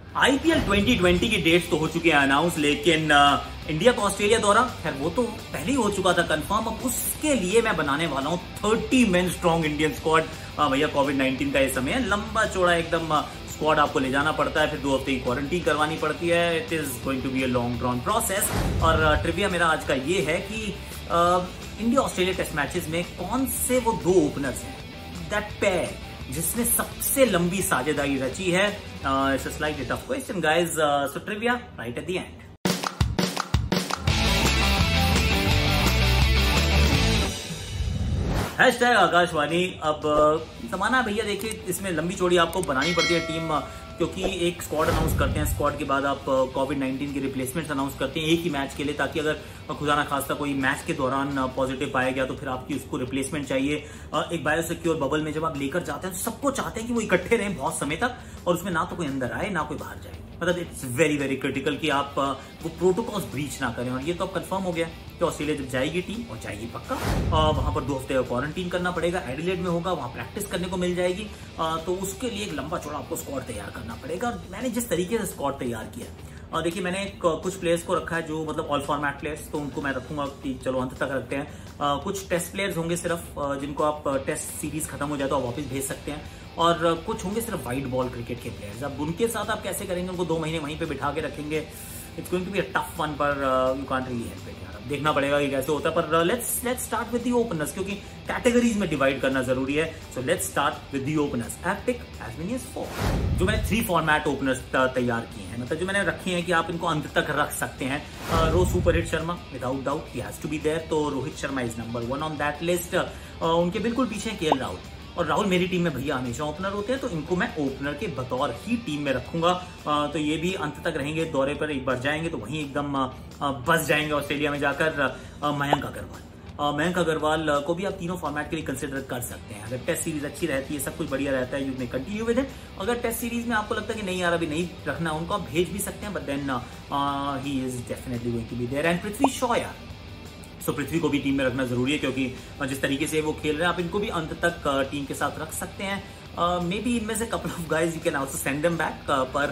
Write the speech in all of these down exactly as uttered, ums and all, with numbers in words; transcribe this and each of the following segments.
IPL twenty twenty की dates तो हो चुके हैं अनाउंस, लेकिन आ, इंडिया का ऑस्ट्रेलिया दौरा खैर वो तो पहले ही हो चुका था कंफर्म। अब उसके लिए मैं बनाने वाला हूँ thirty men strong Indian squad. भैया कोविड नाइनटीन का ये समय है, लंबा चौड़ा एकदम स्क्वाड आपको ले जाना पड़ता है, फिर दो हफ्ते की क्वारंटीन करवानी पड़ती है। It is going to be a long drawn process. और ट्रिविया मेरा आज का ये है कि इंडिया ऑस्ट्रेलिया टेस्ट मैचेस में कौन से वो दो ओपनर्स हैं, दैट पेयर जिसने सबसे लंबी साझेदारी रची है। It's a slightly tough question guys, so trivia right at the end. Hashtag Akashvani. अब जमाना भैया देखिए, इसमें लंबी चौड़ी आपको बनानी पड़ती है टीम, क्योंकि एक स्क्वाड अनाउंस करते हैं, स्क्वाड के बाद आप कोविड नाइनटीन की रिप्लेसमेंट्स अनाउंस करते हैं एक ही मैच के लिए, ताकि अगर खुदा ना खास्ता कोई मैच के दौरान पॉजिटिव पाया गया तो फिर आपकी उसको रिप्लेसमेंट चाहिए। एक बायोसिक्योर बबल में जब आप लेकर जाते हैं तो सबको चाहते हैं कि वो इकट्ठे रहें बहुत समय तक, और उसमें ना तो कोई अंदर आए ना कोई बाहर जाए। मतलब इट्स वेरी वेरी क्रिटिकल कि आप वो प्रोटोकॉल्स ब्रीच ना करें। और ये तो अब कंफर्म हो गया कि ऑस्ट्रेलिया जब जाएगी टीम, और जाएगी पक्का, वहां पर दो हफ्ते का क्वारंटीन करना पड़ेगा, एडिलेड में होगा, वहां प्रैक्टिस करने को मिल जाएगी। तो उसके लिए एक लंबा चौड़ा आपको स्क्वाड तैयार करना पड़ेगा। मैंने जिस तरीके से स्क्वाड तैयार किया, और देखिए मैंने कुछ प्लेयर्स को रखा है जो मतलब ऑल फॉर्मेट प्लेयर्स, तो उनको मैं रखूंगा कि चलो अंत तक रखते हैं। आ, कुछ टेस्ट प्लेयर्स होंगे सिर्फ, जिनको आप टेस्ट सीरीज खत्म हो जाए तो आप वापस भेज सकते हैं, और कुछ होंगे सिर्फ वाइट बॉल क्रिकेट के प्लेयर्स। अब उनके साथ आप कैसे करेंगे, उनको दो महीने वहीं पे बिठा के रखेंगे। It's going to be a tough one, पर you can't really help it यार। देखना पड़ेगा कि कैसे होता है, पर let's let's start with the openers, क्योंकि कैटेगरीज में डिवाइड करना जरूरी है। So let's start with the openers. I have picked as many as four. जो मैंने थ्री फॉर्मेट ओपनर्स तैयार किए हैं, मतलब जो मैंने रखे हैं कि आप इनको अंत तक रख सकते हैं। Ro superhit Sharma, without doubt he has to be there, तो Rohit Sharma is number one on that list. उनके बिल्कुल पीछे केएल राहुल, और राहुल मेरी टीम में भैया हमेशा ओपनर होते हैं, तो इनको मैं ओपनर के बतौर ही टीम में रखूंगा। तो ये भी अंत तक रहेंगे, दौरे पर एक बार जाएंगे तो वहीं एकदम बस जाएंगे ऑस्ट्रेलिया में जाकर। मयंक अग्रवाल, मयंक अग्रवाल को भी आप तीनों फॉर्मेट के लिए कंसिडर कर सकते हैं। अगर टेस्ट सीरीज अच्छी रहती है, सब कुछ बढ़िया रहता है, you may continue with it. अगर टेस्ट सीरीज में आपको लगता है कि नहीं यार अभी नहीं रखना, उनको आप भेज भी सकते हैं, but then he is definitely going to be there. And Prithvi Shaw यार, सो पृथ्वी को भी टीम में रखना जरूरी है, क्योंकि जिस तरीके से वो खेल रहे हैं आप इनको भी अंत तक टीम के साथ रख सकते हैं। मे बी इनमें से couple of guys you can also send them back,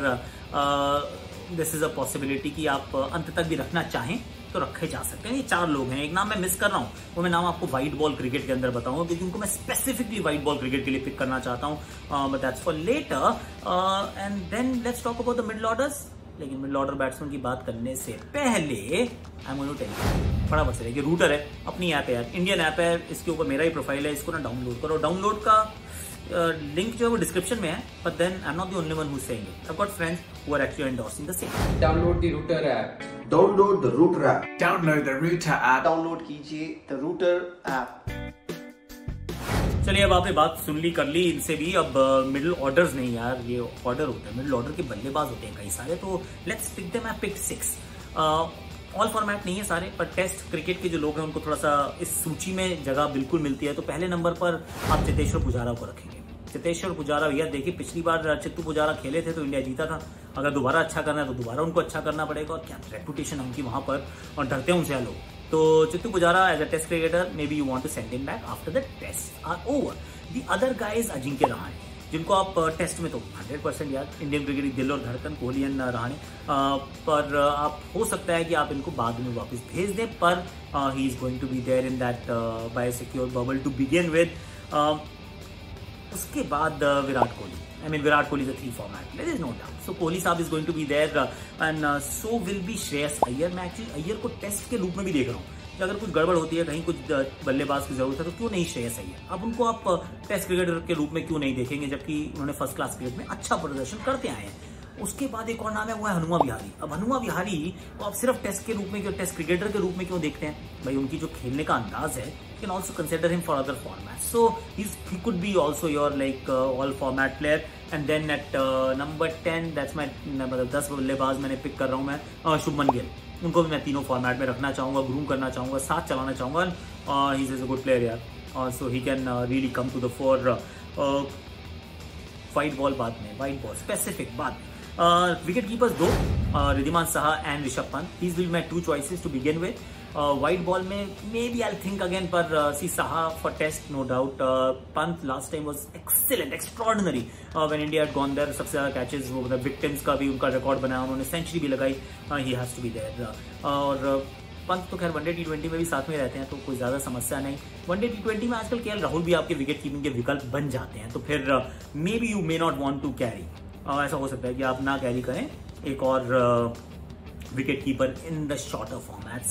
पर दिस इज अ पॉसिबिलिटी कि आप अंत तक भी रखना चाहें तो रखे जा सकते हैं। ये चार लोग हैं, एक नाम मैं मिस कर रहा हूँ, वो मैं नाम आपको व्हाइट बॉल क्रिकेट के अंदर बताऊंगा, क्योंकि उनको मैं स्पेसिफिकली व्हाइट बॉल क्रिकेट के लिए पिक करना चाहता हूँ, but that's for later. And then let's talk about the middle orders. लेकिन मिडल ऑर्डर बैट्समैन की बात करने से पहले I am going to tell you फटाफट से कि रूटर है, अपनी ऐप है यार, इंडियन ऐप है, इसके ऊपर मेरा ही प्रोफाइल है, इसको ना डाउनलोड करो। डाउनलोड का लिंक जो है वो डिस्क्रिप्शन में है, but then I am not the only one who saying it. I got friends who are actually endorsing the same. Download the router app. Download the router app. Download the router app. Download कीजिए the router app. चलिए अब आपने बात सुन ली, कर ली इनसे भी। अब middle uh, orders नहीं यार, ये ऑर्डर होता है, मिडिल ऑर्डर के बल्लेबाज होते हैं कई सारे, तो let's pick them. I picked six. All format नहीं है सारे, पर टेस्ट क्रिकेट के जो लोग हैं उनको थोड़ा सा इस सूची में जगह बिल्कुल मिलती है। तो पहले नंबर पर आप चेतेश्वर पुजारा को रखेंगे। चेतेश्वर पुजारा भैया देखिए, पिछली बार चित्तू पुजारा खेले थे तो इंडिया जीता था। अगर दोबारा अच्छा करना है तो दोबारा उनको अच्छा करना पड़ेगा, और क्या रेपुटेशन है उनकी वहां पर, और डरते हैं उनसे लोग। तो Chittu Pujara as a test cricketer, maybe you want to send him back after the test are over. The other guys Ajinkya Rahane, जिनको आप टेस्ट में तो हंड्रेड परसेंट यार इंडियन क्रिकेट की दिल और धड़कन कोहली एंड रहाणे, पर आप हो सकता है कि आप इनको बाद में वापस भेज दें, पर he is going to be there in that biosecure bubble to begin with. उसके बाद Virat Kohli, I mean Virat Kohli is a three format. There is no doubt. So Kohli साहब is going to be there, uh, and uh, so will be Shreyas Iyer. मैं actually Iyer को test के रूप में भी देख रहा हूँ कि अगर कुछ गड़बड़ होती है, कहीं कुछ बल्लेबाज की जरूरत है, तो क्यों नहीं श्रेयस अय्यर। अब उनको आप टेस्ट क्रिकेटर के रूप में क्यों नहीं देखेंगे, जबकि उन्होंने फर्स्ट क्लास क्रिकेट में अच्छा प्रदर्शन करते आए हैं। उसके बाद एक और नाम है, वो है हनुमा विहारी। अब हनुमा विहारी को आप सिर्फ टेस्ट के रूप में क्यों, टेस्ट क्रिकेटर के रूप में क्यों देखते हैं भाई, उनकी जो खेलने का अंदाज है, you can also consider him for other format. So he could be also your like all format player. And then at number ten, that's my, मतलब दस बल्लेबाज मैंने पिक कर रहा हूँ मैं, uh, शुभमन गिल। उनको भी मैं तीनों फॉर्मेट में रखना चाहूंगा, ग्रूम करना चाहूंगा, साथ चलाना चाहूंगा। He is a good player यार, so he can really come to the four. White ball बाद में, व्हाइट बॉल स्पेसिफिक बाद में। विकेट कीपर्स दो, Wriddhiman Saha and Rishabh Pant. These will my two choices to begin with. White ball में maybe I think again, पर see Saha for test no doubt. Pant last time was excellent, extraordinary when India had gone there. सबसे ज्यादा catches वो मतलब victims का भी उनका record बनाया, उन्होंने सेंचुरी भी लगाई. He has to be there. और पंत तो खैर वनडे टी ट्वेंटी में भी साथ में रहते हैं तो कोई ज्यादा समस्या नहीं. वनडे टी ट्वेंटी में आजकल केएल राहुल भी आपके विकेट कीपिंग के विकल्प बन जाते हैं, तो फिर maybe you may not want to carry. ऐसा हो सकता है कि आप ना कैरी करें एक और wicket keeper in the shorter formats.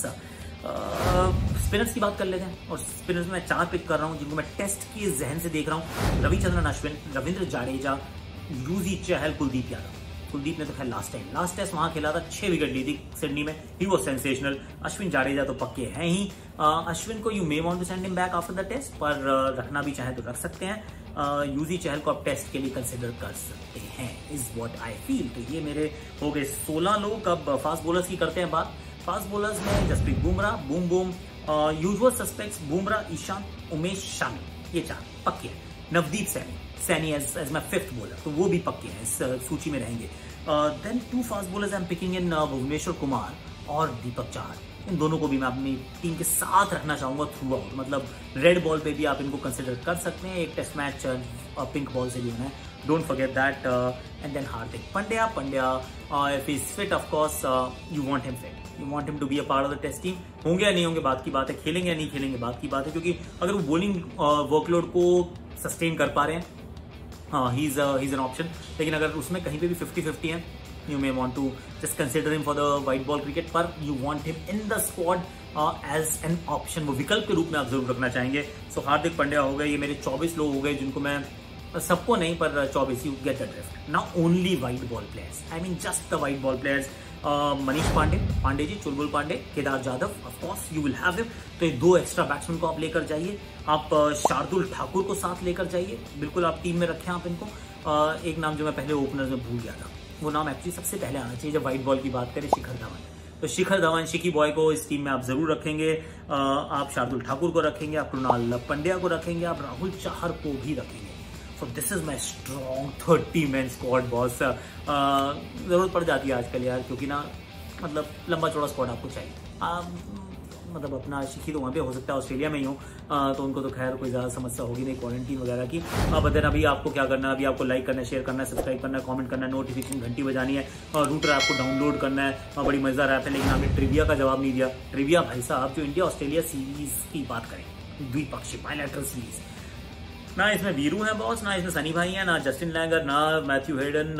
Spinners की बात कर लेते हैं, और स्पिनर्स में मैं चार पिक कर रहा हूं जिनको मैं टेस्ट के जहन से देख रहा हूं. रविचंद्रन अश्विन, रविंद्र जाडेजा, युजवेंद्र चहल, कुलदीप यादव. कुलदीप ने तो खैर लास्ट टाइम लास्ट टेस्ट वहां खेला था, छह विकेट ली थी सिडनी में. He was sensational. Ashwin Jadeja तो पक्के हैं ही. अश्विन को you may want to send him back after the test, पर uh, रखना भी चाहे तो रख सकते हैं. युजवेंद्र चहल को आप टेस्ट के लिए कंसिडर कर सकते हैं, इज व्हाट आई फील. तो ये मेरे हो गए सोलह लोग. अब फास्ट बॉलर्स की करते हैं बात. फास्ट बॉलर्स में Jasprit Bumrah, boom boom, usual suspects Bumrah, Ishant, Umesh, Shami, ये चार पक्के हैं. Navdeep Saini Saini as as my fifth bowler, तो वो भी पक्के हैं, इस uh, सूची में रहेंगे. Then two fast bowlers I am picking in Bhuvneshwar Kumar और दीपक चाहर. इन दोनों को भी मैं अपनी टीम के साथ रखना चाहूंगा थ्रू आउट. मतलब रेड बॉल पे भी आप इनको कंसिडर कर सकते हैं. एक टेस्ट मैच पिंक बॉल से भी होना है, don't forget that. And then Hardik Pandya. Pandya if is fit of course you want him fit, you want him to be a part of the test team. होंगे या नहीं होंगे बात की बात है, खेलेंगे या नहीं खेलेंगे बात की बात है, क्योंकि अगर वो बॉलिंग वर्कलोड को सस्टेन कर पा रहे हैं, हाँ he is he is an option. लेकिन अगर उसमें कहीं पे भी फिफ्टी फिफ्टी है, you may want to just consider him for the white ball cricket, पर you want him in the squad uh, as an option. वो विकल्प के रूप में आप जरूर रखना चाहेंगे. सो so, हार्दिक पांड्या हो गए. ये मेरे चौबीस लोग हो गए जिनको मैं, सबको नहीं पर चौबीस, you get the drift. Now only white ball players, I mean just the white ball players. Manish Pandey, Pandey ji, Chulbul Pandey, Kedar Jadhav, of course you will have him. तो ये दो एक्स्ट्रा बैट्समैन को आप लेकर जाइए. आप शार्दुल ठाकुर को साथ लेकर जाइए, बिल्कुल आप टीम में रखें आप इनको. uh, एक नाम जो मैं पहले ओपनर में भूल गया था, वो नाम एक्चुअली सबसे पहले आना चाहिए जब व्हाइट बॉल की बात करें, शिखर धवन. तो शिखर धवन, शिकी बॉय को इस टीम में आप जरूर रखेंगे. आप शार्दुल ठाकुर को रखेंगे, आप कृणाल पंड्या को रखेंगे, आप राहुल चाहर को भी रखेंगे. So this is my strong thirty man squad boss. जरूरत पड़ जाती है आजकल यार, क्योंकि ना मतलब लंबा चौड़ा स्क्वाड आपको चाहिए. आ, मतलब अपना शिखी तो वहाँ पे हो सकता है ऑस्ट्रेलिया में ही हो, तो उनको तो खैर कोई ज़्यादा समस्या होगी नहीं क्वारंटीन वगैरह की. अब देन अभी आपको क्या करना है, अभी आपको लाइक करना है, शेयर करना है, सब्सक्राइब करना है, कमेंट करना है, नोटिफिकेशन घंटी बजानी है, और रूटर ऐप को डाउनलोड करना है. बड़ी मजेदार ऐप है, लेकिन आपने ट्रिविया का जवाब नहीं दिया. ट्रिविया भाई साहब, जो इंडिया ऑस्ट्रेलिया सीरीज की बात करें, द्विपक्षीय बायलैटरल सीरीज, ना इसमें वीरू है बॉस, ना इसमें सनी भाई है, ना जस्टिन लैंगर, ना मैथ्यू हेडन.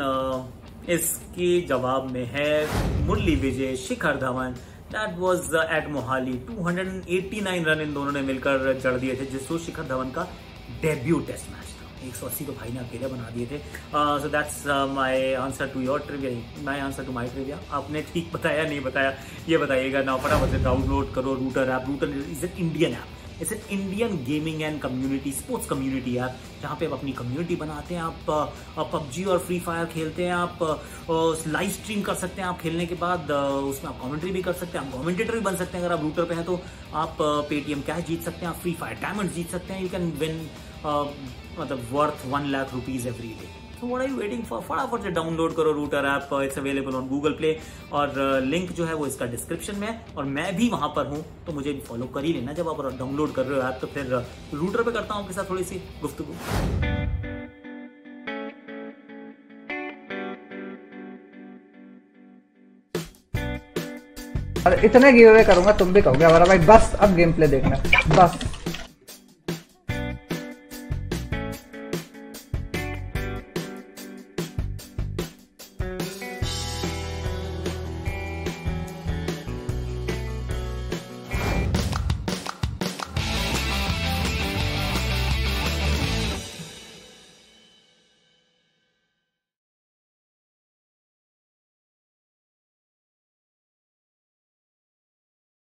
इसके जवाब में है Murali Vijay, Shikhar Dhawan. That was at Mohali. Two eighty nine run in दोनों ने मिलकर जड़ दिए थे, जिसको शिखर धवन का डेब्यू टेस्ट मैच था. एक सौ अस्सी तो भाई ने अकेले बना दिए थे. So that's my answer to your trivia, my answer to my trivia. आपने ठीक बताया नहीं बताया ये बताइएगा ना. फटाफट से डाउनलोड करो Rooter app. Rooter is an Indian app, it's an Indian gaming and community, sports community app, जहाँ पे आप अपनी कम्युनिटी बनाते हैं. आप पबजी और फ्री फायर खेलते हैं, आप लाइव स्ट्रीम कर सकते हैं. आप खेलने के बाद उसमें आप कमेंट्री भी कर सकते हैं, आप कमेंटेटर भी बन सकते हैं. अगर आप रूटर पे हैं तो आप पेटीएम कैश जीत सकते हैं, आप फ्री फायर डायमंड जीत सकते हैं. यू कैन विन मतलब worth one lakh rupees every day. So what are you waiting for? फटाफट से डाउनलोड करो Rooter app. It's available on Google Play, और लिंक जो है वो इसका डिस्क्रिप्शन में है, और मैं भी वहां पर हूं, तो मुझे भी फॉलो कर ही लेना. जब आप डाउनलोड कर रहे हो ऐप, तो फिर रूटर पे करता हूं आपके साथ थोड़ी सी गुफ्तगू. और इतने गिव अवे करूंगा, तुम भी कहोगे हमारा भाई बस अब गेम प्ले देखना बस.